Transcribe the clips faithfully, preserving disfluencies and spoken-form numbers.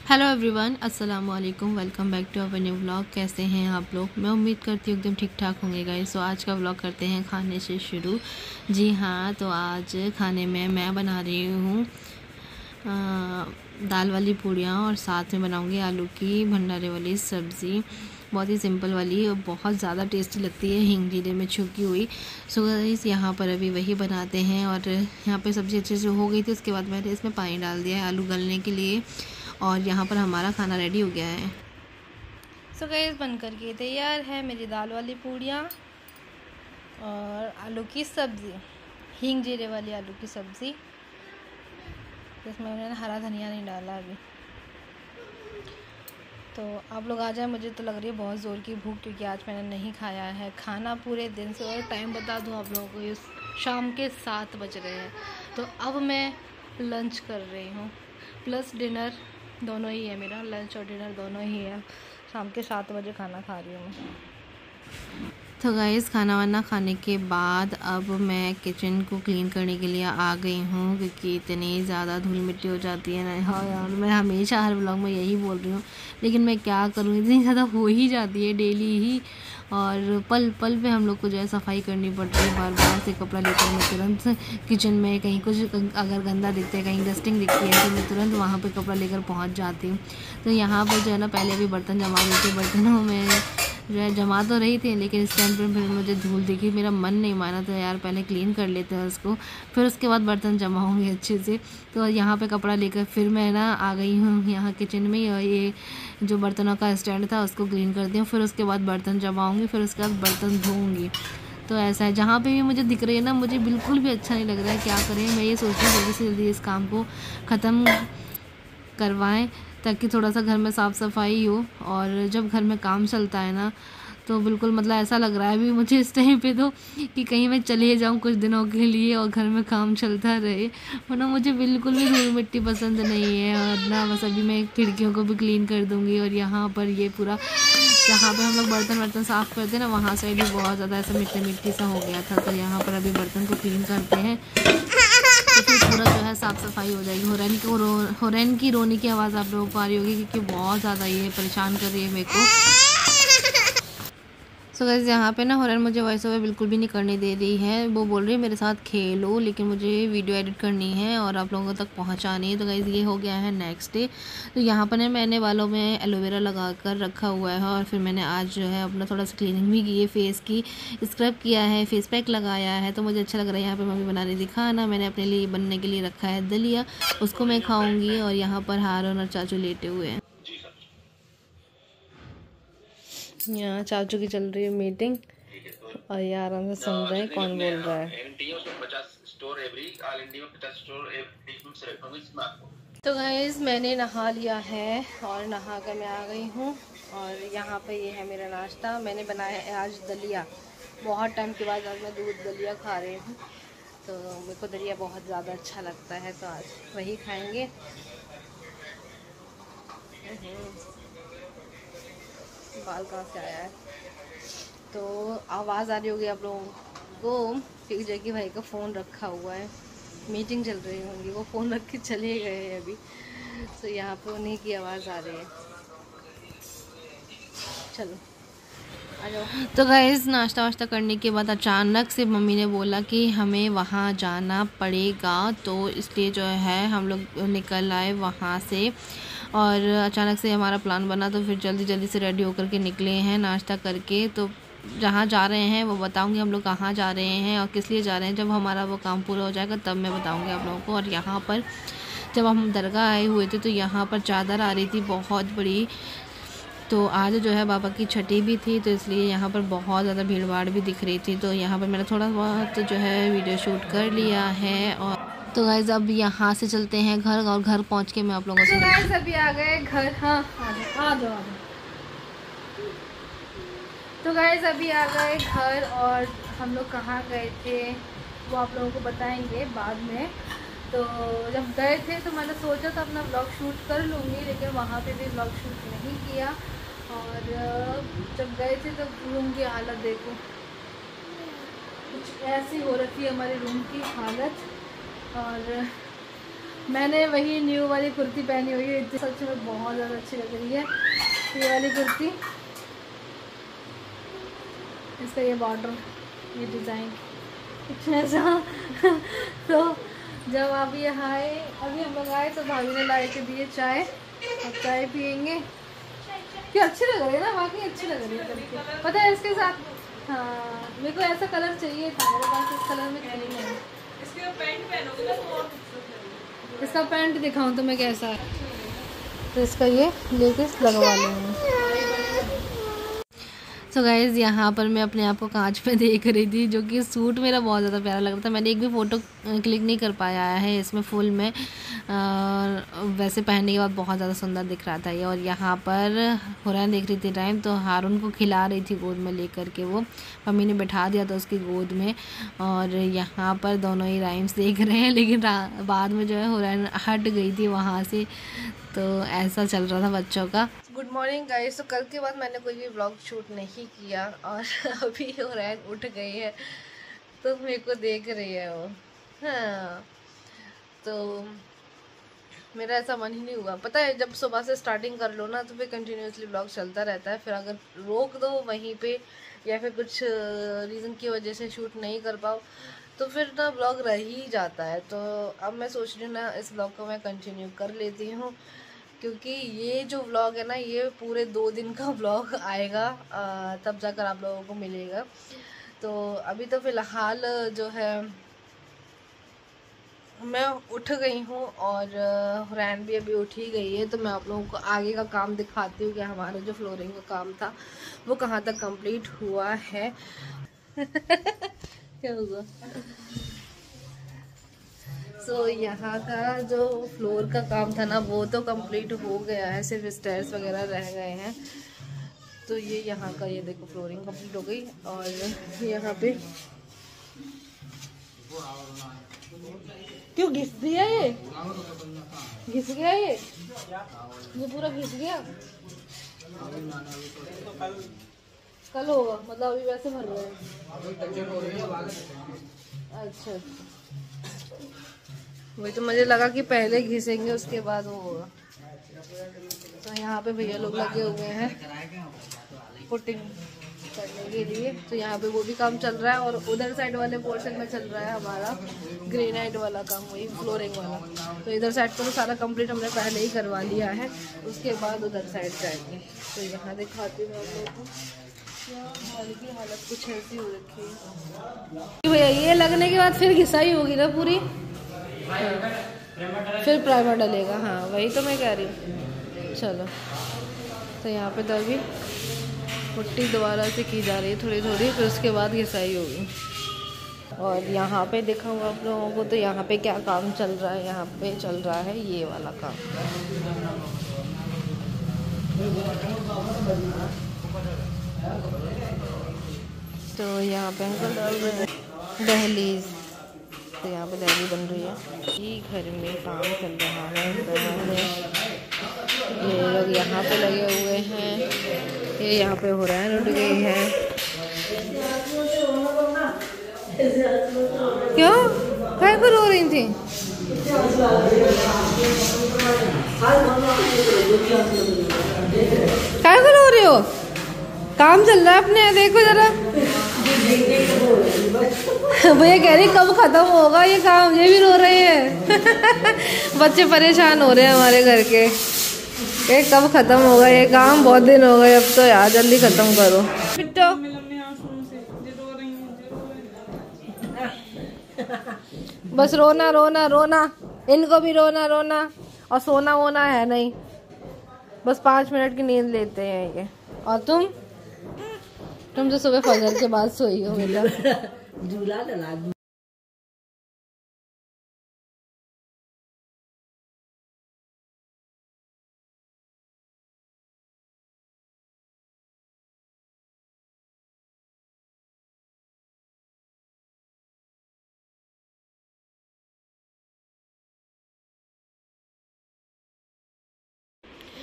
Hello everyone, अस्सलाम वालेकुम। Welcome back to our new vlog. कैसे हैं आप लोग? मैं उम्मीद करती हूँ एकदम ठीक ठाक होंगे गाइस। सो आज का व्लॉग करते हैं खाने से शुरू। जी हाँ, तो आज खाने में मैं बना रही हूँ दाल वाली पूड़ियाँ और साथ में बनाऊँगी आलू की भंडारे वाली सब्ज़ी। बहुत ही सिंपल वाली और बहुत ज़्यादा टेस्टी लगती है, हींग जीरे में छुकी हुई। सो गाइस यहाँ पर अभी वही बनाते हैं। और यहाँ पे सब्ज़ी अच्छे से हो गई थी, उसके बाद मैंने इसमें पानी डाल दिया है आलू गलने के लिए। और यहाँ पर हमारा खाना रेडी हो गया है। सो गाइस बन कर के तैयार है मेरी दाल वाली पूड़ियाँ और आलू की सब्ज़ी, हींग जीरे वाली आलू की सब्ज़ी। इसमें मैंने हरा धनिया नहीं डाला अभी। तो आप लोग आ जाए, मुझे तो लग रही है बहुत ज़ोर की भूख, क्योंकि आज मैंने नहीं खाया है खाना पूरे दिन से। और टाइम बता दूँ आप लोगों को, ये शाम के सात बज रहे हैं। तो अब मैं लंच कर रही हूँ, प्लस डिनर दोनों ही है। मेरा लंच और डिनर दोनों ही है। शाम के सात बजे खाना खा रही हूँ मैं। तो गाइस खाना वाना खाने के बाद अब मैं किचन को क्लीन करने के लिए आ गई हूँ, क्योंकि इतनी ज़्यादा धूल मिट्टी हो जाती है ना। हाँ यार, मैं हमेशा हर व्लॉग में यही बोल रही हूँ, लेकिन मैं क्या करूँ, इतनी ज़्यादा हो ही जाती है डेली ही। और पल पल पे हम लोग को जो है सफाई करनी पड़ती है। बार बार से कपड़ा लेकर मैं तुरंत किचन में कहीं कुछ अगर गंदा दिखता है, कहीं डस्टिंग दिखती है, तो मैं तुरंत वहाँ पे कपड़ा लेकर पहुँच जाती हूँ। तो यहाँ पर जो है ना, पहले भी बर्तन जमा देते, बर्तनों में जो है जमा तो रही थी, लेकिन इस टाइम पर फिर मुझे धूल दिखी, मेरा मन नहीं माना। तो यार पहले क्लीन कर लेते हैं उसको, फिर उसके बाद बर्तन जमाऊँगी अच्छे से। तो यहाँ पे कपड़ा लेकर फिर मैं ना आ गई हूँ यहाँ किचन में। और ये जो बर्तनों का स्टैंड था उसको क्लीन करती हूँ, फिर उसके बाद बर्तन जमाऊँगी, फिर उसके बाद बर्तन धोऊँगी। तो ऐसा है, जहाँ पे भी मुझे दिख रही है ना, मुझे बिल्कुल भी अच्छा नहीं लग रहा है। क्या करें, मैं ये सोच रही हूँ जल्दी से जल्दी इस काम को ख़त्म करवाएं, ताकि थोड़ा सा घर में साफ़ सफाई हो। और जब घर में काम चलता है ना, तो बिल्कुल मतलब ऐसा लग रहा है अभी मुझे इस टाइम पे तो कि कहीं मैं चले जाऊँ कुछ दिनों के लिए और घर में काम चलता रहे, वरना मुझे बिल्कुल भी धूल मिट्टी पसंद नहीं है। और ना बस अभी मैं खिड़कियों को भी क्लीन कर दूँगी। और यहाँ पर ये पूरा जहाँ पे हम लोग बर्तन वर्तन साफ़ करते हैं ना, वहाँ से भी बहुत ज़्यादा ऐसा मिट्टी मिट्टी सा हो गया था। तो यहाँ पर अभी बर्तन को क्लीन करते हैं, तो फिर पूरा जो है साफ़ सफाई हो जाएगी। होरैन की रो होरैन की रोने की आवाज़ आप लोगों को आ रही होगी, क्योंकि बहुत ज़्यादा ये परेशान कर रही है मेरे को। सो गाइस यहाँ पे ना होरैन मुझे वॉइस ओवर बिल्कुल भी नहीं करने दे रही है। वो बोल रही है मेरे साथ खेलो, लेकिन मुझे वीडियो एडिट करनी है और आप लोगों तक पहुँचानी है। तो गाइस ये हो गया है नेक्स्ट डे। तो यहाँ पर ना मैंने बालों में एलोवेरा लगा कर रखा हुआ है, और फिर मैंने आज जो है अपना थोड़ा सा क्लीनिंग भी की है, फेस की स्क्रब किया है, फेस पैक लगाया है। तो मुझे अच्छा लग रहा है। यहाँ पर मम्मी बना रही थी खाना, मैंने अपने लिए बनने के लिए रखा है दलिया, उसको मैं खाऊँगी। और यहाँ पर हारून और चाचू लेटे हुए हैं। यहाँ चाचू की चल रही है मीटिंग, और ये आराम से सुन रहे हैं कौन बोल रहा है। तो गाइस मैंने नहा लिया है और नहा कर मैं आ गई हूँ। और यहाँ पे ये है मेरा नाश्ता। मैंने बनाया है आज दलिया, बहुत टाइम के बाद आज मैं दूध दलिया खा रही हूँ। तो मेरे को दलिया बहुत ज़्यादा अच्छा लगता है, तो आज वही खाएंगे। बाल कहाँ से आया है, तो आवाज़ आ रही होगी आप लोगों को, क्योंकि जैकी भाई का फ़ोन रखा हुआ है, मीटिंग चल रही होंगी, वो फ़ोन रख के चले गए हैं अभी। तो यहाँ पे उन्हीं की आवाज़ आ रही है। चलो आ जाओ। तो गाइस नाश्ता वाश्ता करने के बाद अचानक से मम्मी ने बोला कि हमें वहाँ जाना पड़ेगा, तो इसलिए जो है हम लोग निकल आए वहाँ से। और अचानक से हमारा प्लान बना, तो फिर जल्दी जल्दी से रेडी होकर के निकले हैं नाश्ता करके। तो जहाँ जा रहे हैं वो बताऊंगी हम लोग कहाँ जा रहे हैं और किस लिए जा रहे हैं। जब हमारा वो काम पूरा हो जाएगा तब मैं बताऊंगी आप लोगों को। और यहाँ पर जब हम दरगाह आए हुए थे, तो यहाँ पर चादर आ रही थी बहुत बड़ी। तो आज जो है बाबा की छठी भी थी, तो इसलिए यहाँ पर बहुत ज़्यादा भीड़ भाड़ भी दिख रही थी। तो यहाँ पर मैंने थोड़ा बहुत जो है वीडियो शूट कर लिया है। और तो गाइस अब यहाँ से चलते हैं घर, और घर पहुँच के मैं आप लोगों से तो गाइस अभी आ गए घर। हाँ आ जाओ आ जाओ। तो गाइस अभी आ गए घर, और हम लोग कहाँ गए थे वो आप लोगों को बताएंगे बाद में। तो जब गए थे तो मैंने सोचा था अपना व्लॉग शूट कर लूँगी, लेकिन वहाँ पे भी व्लॉग शूट नहीं किया। और जब गए थे तो रूम की हालत देखो, कुछ ऐसी हो रखी है हमारे रूम की हालत। और मैंने वही न्यू वाली कुर्ती पहनी हुई है, इतनी सच में बहुत ज़्यादा अच्छी लग रही है ये वाली कुर्ती। इसका ये बॉर्डर, ये डिज़ाइन कुछ ऐसा तो जब आप यहाँ आए, अभी हम लोग आए तो भाभी ने ला के दिए चाय, अब चाय पियेंगे। क्या अच्छी लग रही है ना, वाकई अच्छी लग रही है करके। पता है इसके साथ, हाँ मेरे को ऐसा कलर चाहिए था, मेरे पास इस कलर में कहीं नहीं है। इसका पैंट पहनोगे ना तो और इसका पैंट दिखाऊं तो मैं कैसा है, तो इसका ये लेके लगवा लूँगी। सो गाइज़ यहाँ पर मैं अपने आप को कांच में देख रही थी, जो कि सूट मेरा बहुत ज़्यादा प्यारा लग रहा था। मैंने एक भी फ़ोटो क्लिक नहीं कर पाया है इसमें फुल में, और वैसे पहनने के बाद बहुत ज़्यादा सुंदर दिख रहा था ये। और यहाँ पर हुरैन देख रही थी टाइम, तो हारून को खिला रही थी गोद में लेकर के, वो मम्मी ने बैठा दिया था उसकी गोद में। और यहाँ पर दोनों ही राइम्स देख रहे हैं, लेकिन बाद में जो है हुरैन हट गई थी वहाँ से, तो ऐसा चल रहा था बच्चों का। Good morning guys. तो कल के बाद मैंने कोई भी व्लॉग शूट नहीं किया, और अभी हुरैन उठ गई है तो मेरे को देख रही है वो। हाँ, तो मेरा ऐसा मन ही नहीं हुआ। पता है जब सुबह से स्टार्टिंग कर लो ना तो फिर कंटिन्यूसली व्लॉग चलता रहता है, फिर अगर रोक दो वहीं पे या फिर कुछ रीज़न की वजह से शूट नहीं कर पाओ तो फिर ना व्लॉग रह ही जाता है। तो अब मैं सोच रही हूँ ना इस व्लॉग को मैं कंटिन्यू कर लेती हूँ, क्योंकि ये जो व्लॉग है ना ये पूरे दो दिन का व्लॉग आएगा, आ, तब जाकर आप लोगों को मिलेगा। तो अभी तो फ़िलहाल जो है मैं उठ गई हूँ और हुरैन भी अभी उठ ही गई है, तो मैं आप लोगों को आगे का काम दिखाती हूँ कि हमारा जो फ्लोरिंग का काम था वो कहाँ तक कंप्लीट हुआ है। क्या हुआ? सो so, यहाँ का जो फ्लोर का काम था ना वो तो कंप्लीट हो गया है, सिर्फ स्टेयर्स वगैरह रह गए हैं। तो ये यहाँ का ये देखो फ्लोरिंग कंप्लीट हो गई, और यहाँ पे क्यों घिस दिया, ये घिस गया, ये ये पूरा घिस गया। कल होगा मतलब, अभी वैसे भर रहे हैं। अच्छा, वही तो मुझे लगा कि पहले घिसेंगे उसके बाद वो होगा। तो यहाँ पे भैया लोग लगे हुए हैं पुटिंग करने के लिए, तो यहाँ पे वो भी काम चल रहा है, और उधर साइड वाले पोर्शन में चल रहा है हमारा ग्रेनाइट वाला काम, वही फ्लोरिंग वाला। तो इधर साइड पर तो सारा कंप्लीट हमने पहले ही करवा लिया है, उसके बाद उधर साइड जाएंगे। तो यहाँ दिखाती हूँ आप लोगों को, हॉल की हालत कुछ ऐसी हो रखी है भैया। ये लगने के बाद फिर घिसाई होगी ना पूरी, हाँ। फिर प्राइमर डलेगा, हाँ वही तो मैं कह रही हूँ। चलो, तो यहाँ पे तो अभी पुट्टी दोबारा से की जा रही है थोड़ी थोड़ी, फिर उसके बाद घिसाई होगी। और यहाँ पे दिखाऊँ आप लोगों को, तो यहाँ पे क्या काम चल रहा है, यहाँ पे चल रहा है ये वाला काम। तो यहाँ पे अंकल डाल रहे हैं दहलीज, तो यहाँ पे दहलीज बन रही है। ये घर में काम चल रहा है, ये लोग यहाँ पे लगे हुए हैं, ये यहाँ पे हुरैन उठ गई है। क्यों काय को रो रही थी? काय को रो रही हो? काम चल रहा है अपने, देखो जरा। भैया कह रही कब खत्म होगा ये काम, ये भी रो रहे हैं। बच्चे परेशान हो रहे हैं हमारे घर के, ये कब खत्म होगा ये काम, बहुत दिन हो गए अब तो यार, जल्दी खत्म करो। बिट्टो बस रोना रोना रोना, इनको भी रोना रोना, और सोना वोना है नहीं, बस पाँच मिनट की नींद लेते हैं ये। और तुम तुम जो सुबह फजर के बाद सोई हो बेटा। झूला डला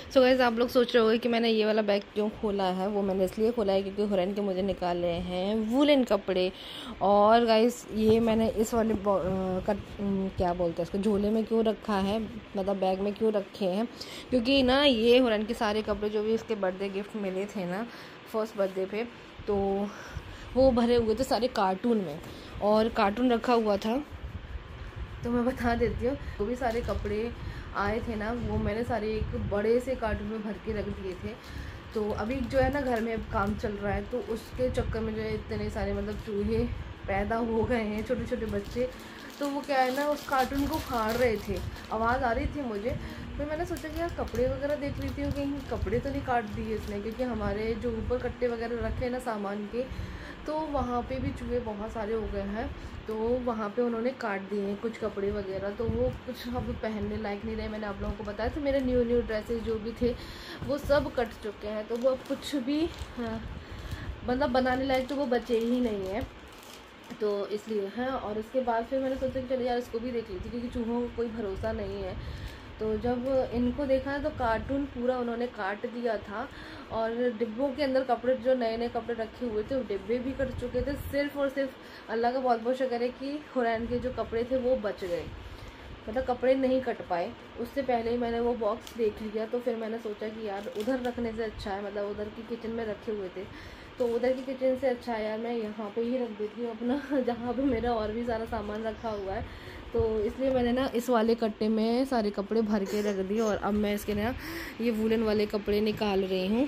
सो गाइस आप लोग सोच रहे होंगे कि मैंने ये वाला बैग क्यों खोला है। वो मैंने इसलिए खोला है क्योंकि हुरैन के मुझे निकाले हैं वूलन कपड़े। और गाइस ये मैंने इस वाले कट क्या बोलते हैं इसको झोले में क्यों रखा है, मतलब बैग में क्यों रखे हैं, क्योंकि ना ये हुरैन के सारे कपड़े जो भी इसके बर्थडे गिफ्ट मिले थे ना फर्स्ट बर्थडे पे, तो वो भरे हुए थे सारे कार्टून में, और कार्टून रखा हुआ था। तो मैं बता देती हूँ, वो भी सारे कपड़े आए थे ना, वो मैंने सारे एक बड़े से कार्टून में भर के रख दिए थे। तो अभी जो है ना घर में अब काम चल रहा है, तो उसके चक्कर में जो है इतने सारे मतलब चूहे पैदा हो गए हैं, छोटे छोटे बच्चे। तो वो क्या है ना उस कार्टून को फाड़ रहे थे, आवाज़ आ रही थी मुझे। फिर मैंने सोचा कि यार कपड़े वगैरह देख रही थी कहीं कपड़े तो नहीं काट दिए इसने, क्योंकि हमारे जो ऊपर कट्टे वगैरह रखे हैं ना सामान के, तो वहाँ पे भी चूहे बहुत सारे हो गए हैं। तो वहाँ पे उन्होंने काट दिए हैं कुछ कपड़े वगैरह, तो वो कुछ अब पहनने लायक नहीं रहे। मैंने आप लोगों को बताया तो मेरे न्यू न्यू ड्रेसेस जो भी थे वो सब कट चुके हैं, तो वो अब कुछ भी हाँ, मतलब बनाने लायक तो वो बचे ही नहीं है, तो इसलिए है। और उसके बाद फिर मैंने सोचा कि चलो यार इसको भी देख ली थी, क्योंकि चूहों को कोई भरोसा नहीं है। तो जब इनको देखा तो कार्टून पूरा उन्होंने काट दिया था, और डिब्बों के अंदर कपड़े जो नए नए कपड़े रखे हुए थे वो डिब्बे भी कट चुके थे। सिर्फ और सिर्फ अल्लाह का बहुत बहुत शुक्र है कि हुरैन के जो कपड़े थे वो बच गए, मतलब कपड़े नहीं कट पाए। उससे पहले ही मैंने वो बॉक्स देख लिया, तो फिर मैंने सोचा कि यार उधर रखने से अच्छा है, मतलब उधर की किचन में रखे हुए थे, तो उधर की किचन से अच्छा है यार मैं यहाँ पे ही रख देती हूँ अपना, जहाँ पे मेरा और भी सारा सामान रखा हुआ है। तो इसलिए मैंने ना इस वाले कट्टे में सारे कपड़े भर के रख दिए, और अब मैं इसके ना ये वूलन वाले कपड़े निकाल रही हूँ।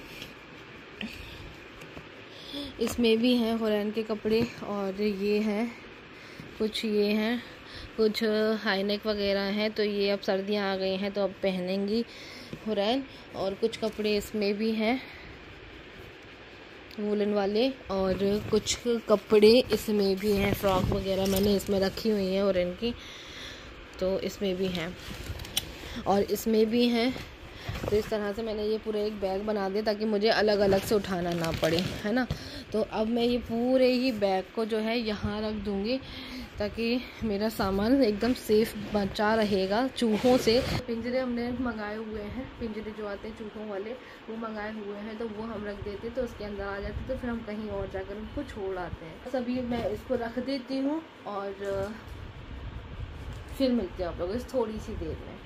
इसमें भी हैं हुरैन के कपड़े, और ये हैं कुछ, ये हैं कुछ हाई नेक वगैरह हैं, तो ये अब सर्दियाँ आ गई हैं तो अब पहनेंगी हुरैन। और कुछ कपड़े इसमें भी हैं वूलन वाले, और कुछ कपड़े इसमें भी हैं, फ्रॉक वगैरह मैंने इसमें रखी हुई हैं और इनकी, तो इसमें भी हैं और इसमें भी हैं। तो इस तरह से मैंने ये पूरा एक बैग बना दिया ताकि मुझे अलग अलग से उठाना ना पड़े, है ना। तो अब मैं ये पूरे ही बैग को जो है यहाँ रख दूँगी ताकि मेरा सामान एकदम सेफ बचा रहेगा चूहों से। पिंजरे हमने मंगाए हुए हैं, पिंजरे जो आते हैं चूहों वाले वो मंगाए हुए हैं, तो वो हम रख देते तो उसके अंदर आ जाते, तो फिर हम कहीं और जाकर उनको छोड़ आते हैं। बस अभी मैं इसको रख देती हूँ और फिर मिलते हैं आप लोग इस थोड़ी सी देर में।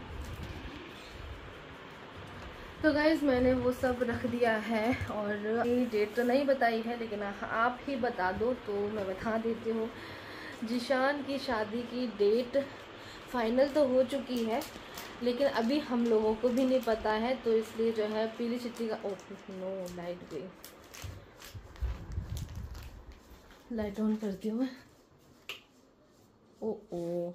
तो गाइज़ मैंने वो सब रख दिया है, और ये डेट तो नहीं बताई है लेकिन आप ही बता दो तो मैं बता देती हूँ। जिशान की शादी की डेट फाइनल तो हो चुकी है, लेकिन अभी हम लोगों को भी नहीं पता है, तो इसलिए जो है पीली चिट्ठी का ओह नो लाइट गई, लाइट ऑन करती हूँ मैं। ओ ओ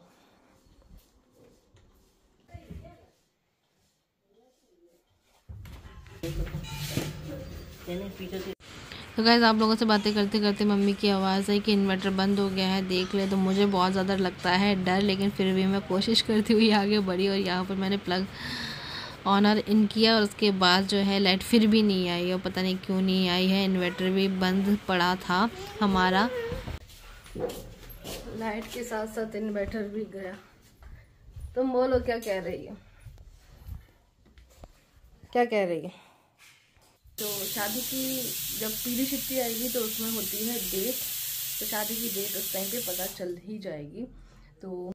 तो गाइस आप लोगों से बातें करते करते मम्मी की आवाज़ आई कि इन्वर्टर बंद हो गया है, देख ले। तो मुझे बहुत ज़्यादा लगता है डर, लेकिन फिर भी मैं कोशिश करती हुई आगे बढ़ी, और यहाँ पर मैंने प्लग ऑन और इन किया, और उसके बाद जो है लाइट फिर भी नहीं आई, और पता नहीं क्यों नहीं आई है। इन्वर्टर भी बंद पड़ा था हमारा, लाइट के साथ साथ इन्वर्टर भी गया। तुम बोलो क्या कह रही हो, क्या कह रही है? तो शादी की जब पीली चिट्ठी आएगी तो उसमें होती है डेट, तो शादी की डेट उस टाइम पे पता चल ही जाएगी। तो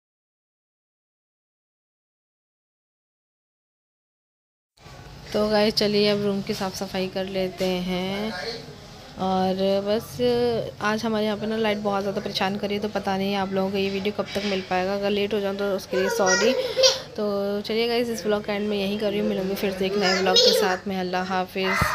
तो गाइस चलिए अब रूम की साफ़ सफाई कर लेते हैं। और बस आज हमारे यहाँ पे ना लाइट बहुत ज़्यादा परेशान करी, तो पता नहीं आप लोगों को ये वीडियो कब तक मिल पाएगा। अगर लेट हो जाऊँ तो उसके लिए सॉरी। तो चलिए गाइस इस व्लॉग का एंड में यहीं कर रही हूँ, मिलूँगी फिर से एक नए व्लॉग के साथ में। अल्लाह हाफिज़।